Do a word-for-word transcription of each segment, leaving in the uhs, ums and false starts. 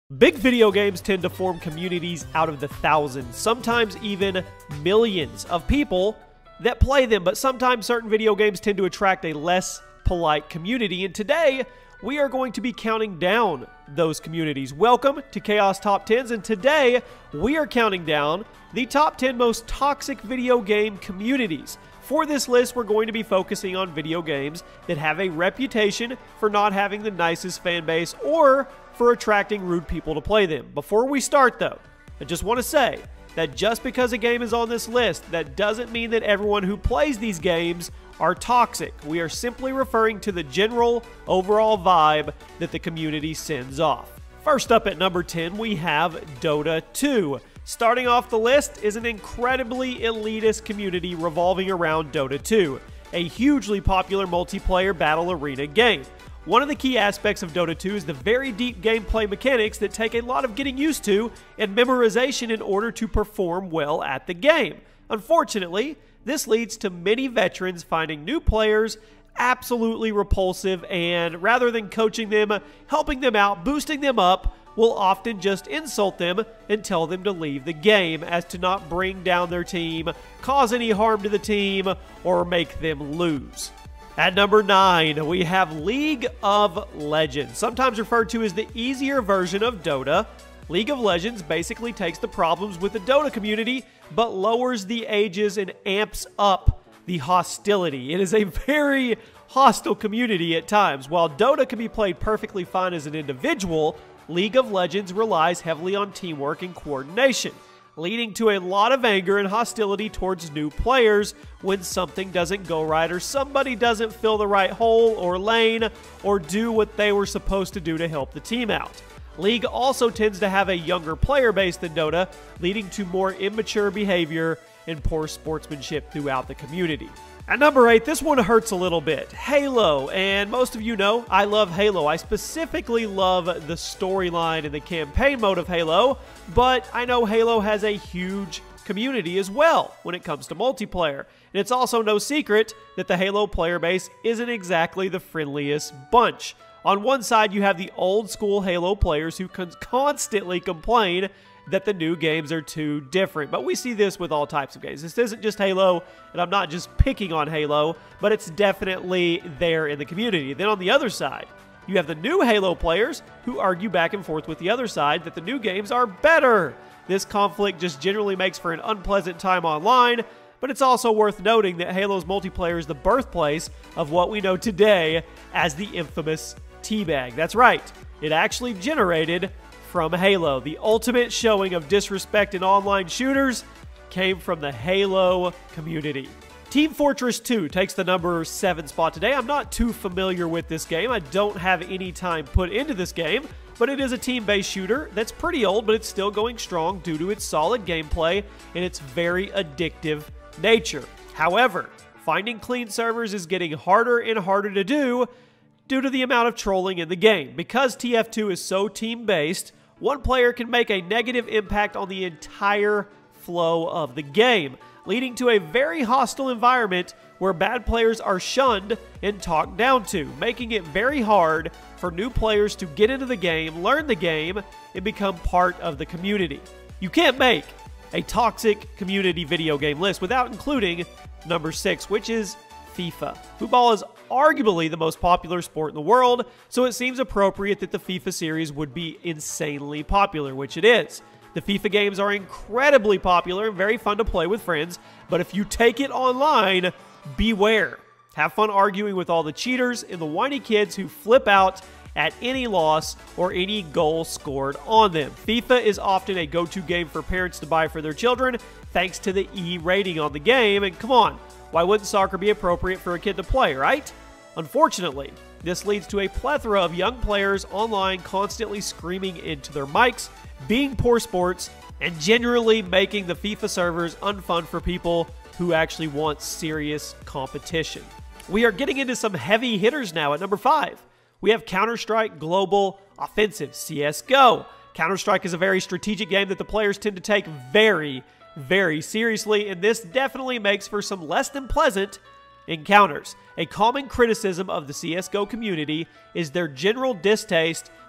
Big video games tend to form communities out of the thousands, sometimes even millions of people that play them, but sometimes certain video games tend to attract a less polite community, and today we are going to be counting down those communities. Welcome to Chaos Top tens, and today we are counting down the top ten most toxic video game communities. For this list, we're going to be focusing on video games that have a reputation for not having the nicest fan base or for attracting rude people to play them. Before we start though, I just want to say that just because a game is on this list, that doesn't mean that everyone who plays these games are toxic. We are simply referring to the general overall vibe that the community sends off. First up at number ten, we have Dota two. Starting off the list is an incredibly elitist community revolving around Dota two, a hugely popular multiplayer battle arena game. One of the key aspects of Dota two is the very deep gameplay mechanics that take a lot of getting used to and memorization in order to perform well at the game. Unfortunately, this leads to many veterans finding new players absolutely repulsive, and rather than coaching them, helping them out, boosting them up, will often just insult them and tell them to leave the game as to not bring down their team, cause any harm to the team, or make them lose. At number nine, we have League of Legends, sometimes referred to as the easier version of Dota. League of Legends basically takes the problems with the Dota community, but lowers the ages and amps up the hostility. It is a very hostile community at times. While Dota can be played perfectly fine as an individual, League of Legends relies heavily on teamwork and coordination, leading to a lot of anger and hostility towards new players when something doesn't go right or somebody doesn't fill the right hole or lane or do what they were supposed to do to help the team out. League also tends to have a younger player base than Dota, leading to more immature behavior and poor sportsmanship throughout the community. At number eight, this one hurts a little bit. Halo, and most of you know I love Halo. I specifically love the storyline and the campaign mode of Halo, but I know Halo has a huge community as well when it comes to multiplayer. And it's also no secret that the Halo player base isn't exactly the friendliest bunch. On one side, you have the old school Halo players who con- constantly complain that the new games are too different. But we see this with all types of games. This isn't just Halo, and I'm not just picking on Halo, but it's definitely there in the community. Then on the other side, you have the new Halo players who argue back and forth with the other side that the new games are better. This conflict just generally makes for an unpleasant time online, but it's also worth noting that Halo's multiplayer is the birthplace of what we know today as the infamous teabag. That's right, it actually generated from Halo. The ultimate showing of disrespect in online shooters came from the Halo community. Team Fortress two takes the number seven spot today. I'm not too familiar with this game. I don't have any time put into this game, but it is a team-based shooter that's pretty old, but it's still going strong due to its solid gameplay and its very addictive nature. However, finding clean servers is getting harder and harder to do due to the amount of trolling in the game. Because T F two is so team-based, one player can make a negative impact on the entire flow of the game, leading to a very hostile environment where bad players are shunned and talked down to, making it very hard for new players to get into the game, learn the game, and become part of the community. You can't make a toxic community video game list without including number six, which is FIFA. Football is arguably the most popular sport in the world, so it seems appropriate that the FIFA series would be insanely popular, which it is. The FIFA games are incredibly popular and very fun to play with friends, but if you take it online, beware. Have fun arguing with all the cheaters and the whiny kids who flip out at any loss or any goal scored on them. FIFA is often a go-to game for parents to buy for their children thanks to the E rating on the game, and come on, why wouldn't soccer be appropriate for a kid to play, right? Unfortunately, this leads to a plethora of young players online constantly screaming into their mics, being poor sports, and generally making the FIFA servers unfun for people who actually want serious competition. We are getting into some heavy hitters now at number five. We have Counter-Strike Global Offensive, C S G O. Counter-Strike is a very strategic game that the players tend to take very, very seriously, and this definitely makes for some less than pleasant encounters. A common criticism of the C S G O community is their general distaste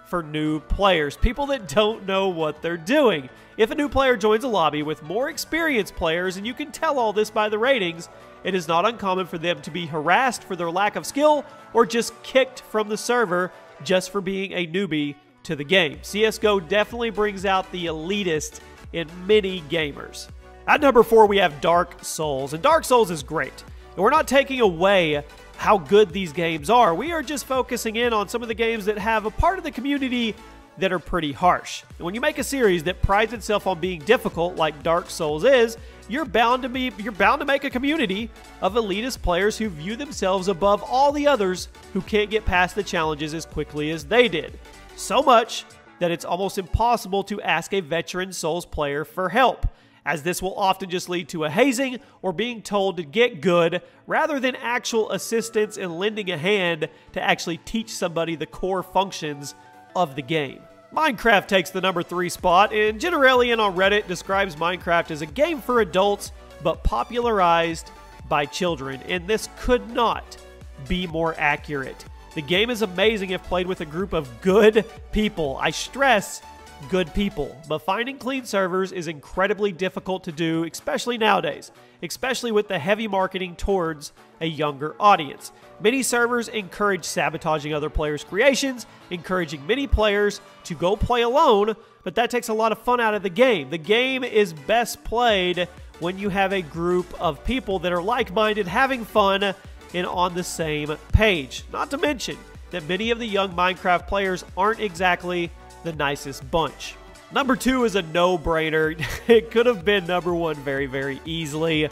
for new players, people that don't know what they're doing. If a new player joins a lobby with more experienced players, and you can tell all this by the ratings, it is not uncommon for them to be harassed for their lack of skill or just kicked from the server just for being a newbie to the game. C S G O definitely brings out the elitist in many gamers. At number four, we have Dark Souls, and Dark Souls is great. And we're not taking away how good these games are. We are just focusing in on some of the games that have a part of the community that are pretty harsh. And when you make a series that prides itself on being difficult, like Dark Souls is, you're bound to be you're bound to make a community of elitist players who view themselves above all the others who can't get past the challenges as quickly as they did. So much that it's almost impossible to ask a veteran Souls player for help, as this will often just lead to a hazing or being told to get good rather than actual assistance and lending a hand to actually teach somebody the core functions of the game. Minecraft takes the number three spot, and Generalian on Reddit describes Minecraft as a game for adults but popularized by children, and this could not be more accurate. The game is amazing if played with a group of good people. I stress good people, but finding clean servers is incredibly difficult to do, especially nowadays, especially with the heavy marketing towards a younger audience. Many servers encourage sabotaging other players' creations, encouraging many players to go play alone, but that takes a lot of fun out of the game. The game is best played when you have a group of people that are like-minded, having fun, and on the same page. Not to mention that many of the young Minecraft players aren't exactly the nicest bunch. Number two is a no-brainer. It could have been number one very, very easily.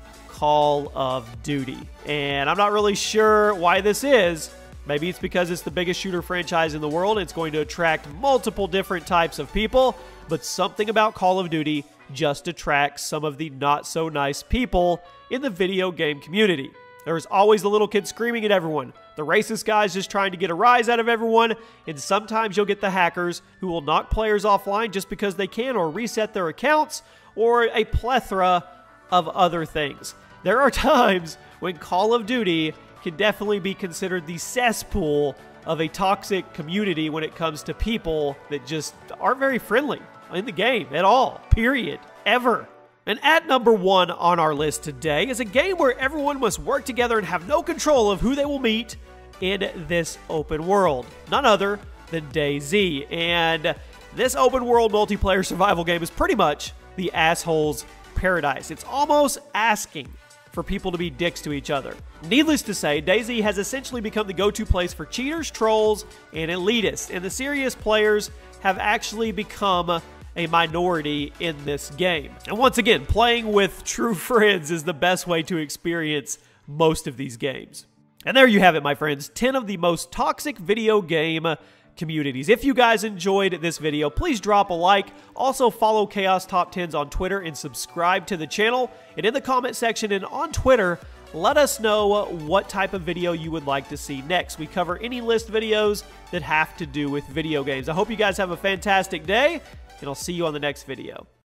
Call of Duty. And I'm not really sure why this is. Maybe it's because it's the biggest shooter franchise in the world. It's going to attract multiple different types of people, but something about Call of Duty just attracts some of the not-so-nice people in the video game community. There's always the little kid screaming at everyone, the racist guys just trying to get a rise out of everyone, and sometimes you'll get the hackers who will knock players offline just because they can, or reset their accounts, or a plethora of other things. There are times when Call of Duty can definitely be considered the cesspool of a toxic community when it comes to people that just aren't very friendly in the game at all, period, ever. And at number one on our list today is a game where everyone must work together and have no control of who they will meet in this open world. None other than DayZ. And this open world multiplayer survival game is pretty much the asshole's paradise. It's almost asking for people to be dicks to each other. Needless to say, DayZ has essentially become the go-to place for cheaters, trolls, and elitists. And the serious players have actually become a minority in this game. And once again, playing with true friends is the best way to experience most of these games. And there you have it, my friends, ten of the most toxic video game communities. If you guys enjoyed this video, please drop a like. Also follow Chaos Top tens on Twitter and subscribe to the channel. And in the comment section and on Twitter, let us know what type of video you would like to see next. We cover any list videos that have to do with video games. I hope you guys have a fantastic day, and I'll see you on the next video.